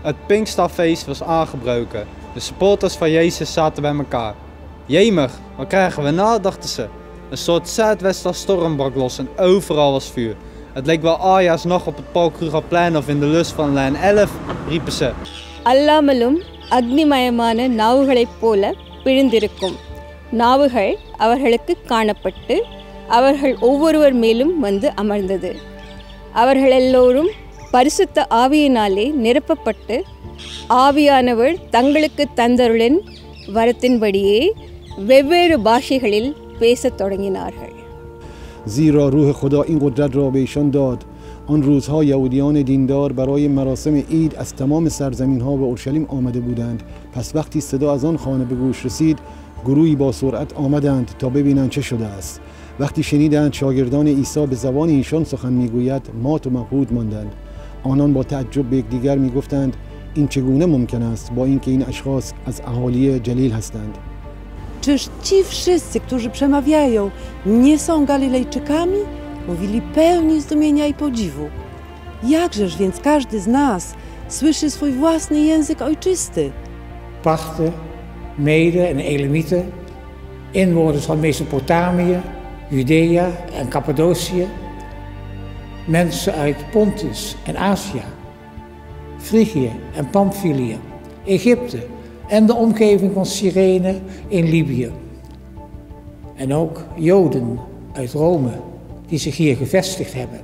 Het Pinksterfeest was aangebroken. De supporters van Jezus zaten bij elkaar. Jemig, wat krijgen we nou, dachten ze. Een soort zuidwesterstorm brak los en overal was vuur. Het leek wel Ajax nog op het Paul Krugerplein of in de lus van lijn 11, riepen ze. அல்லாமலும் அக்னிமயமான நாவுகளைப் போல பிழிந்திருக்கும் நாவுகள் அவர்களுக்கு காணப்பட்டு அவர்கள் ஒவ்வொருவர் மேலும் வந்து அமர்ந்தது. அவர்களெல்லோரும் பரிசுத்த ஆவியினாலே நிரப்பப்பட்டு ஆவியானவர் தங்களுக்கு தந்தருளின் வரத்தின்படியே வெவ்வேறு பாஷைகளில் பேசத் தொடங்கினார்கள். زیرا روح خدا این قدرت را به ایشان داد. آن روزها یهودیان دیندار برای مراسم عید از تمام سرزمین‌ها به اورشلیم آمده بودند. پس وقتی صدا از آن خانه به گوش رسید، گروهی با سرعت آمدند تا ببینند چه شده است. وقتی شنیدند شاگردان عیسی به زبان ایشان سخن میگوید، مات و مبهوت ماندند. آنان با تعجب به یکدیگر میگفتند این چگونه ممکن است با اینکه این اشخاص از اهالی جلیل هستند. Czyż ci wszyscy, którzy przemawiają, nie są Galilejczykami? Mówili pełni zdumienia i podziwu. Jakżeż więc każdy z nas słyszy swój własny język ojczysty? Parthen, Meden en Elamieten, inwoners van Mesopotamië, Judea en Cappadocië, mensen uit Pontus en Azië, Frigië en Pamphylië, Egypte en de omgeving van Cyrene in Libië. En ook Joden uit Rome die zich hier gevestigd hebben.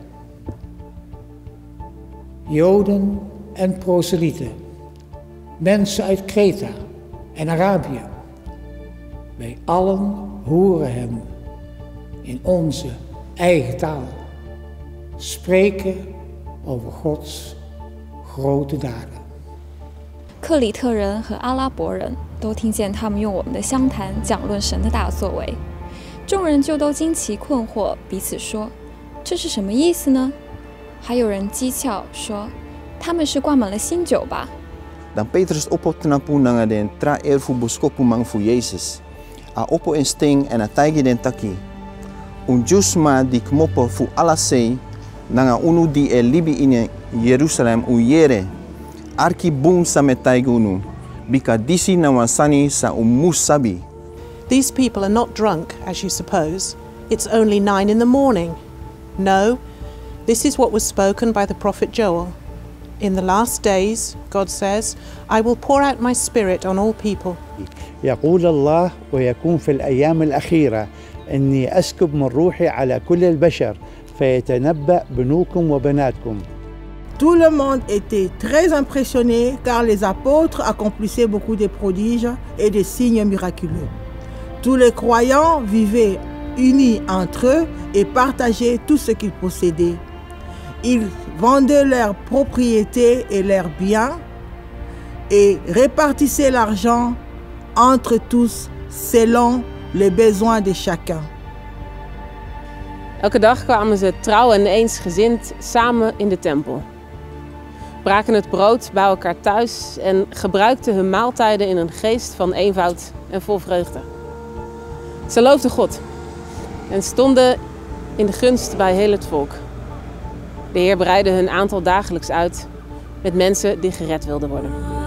Joden en proselieten, mensen uit Kreta en Arabië. Wij allen horen hem in onze eigen taal spreken over Gods grote daden. 克里特人和阿拉伯人都听见他们用我们的乡谈讲论神的大作为，众人就都惊奇困惑，彼此说：“这是什么意思呢？”还有人讥诮说：“他们是灌满了新酒吧。” Dan Petrus opo tenapu nanga den tra erfu boskopu mang fu Jesus. A opo en sting en a taigi den taki. Jusma di kmopo fu alasei nanga unu di e libi in Jerusalem uyere. Arki boom sa me taigunu. Bika disi na wasani sa umusabi. These people are not drunk, as you suppose. It's only 9 in the morning. No, this is what was spoken by the prophet Joel. In the last days, God says, I will pour out my spirit on all people. يقول الله ويكون في الأيام الأخيرة إني أسكب من روحي على كل البشر فيتنبأ بنوكم وبناتكم. Tout le monde était très impressionné car les apôtres accomplissaient beaucoup de prodiges et de signes miraculeux. Tous les croyants vivaient unis entre eux et partageaient tout ce qu'ils possédaient. Ils vendaient leurs propriétés et leurs biens et répartissaient l'argent entre tous selon les besoins de chacun. Elke dag kwamen ze trouw en eensgezind samen in de tempel. Braken het brood bij elkaar thuis en gebruikten hun maaltijden in een geest van eenvoud en vol vreugde. Ze loofden God en stonden in de gunst bij heel het volk. De Heer breidde hun aantal dagelijks uit met mensen die gered wilden worden.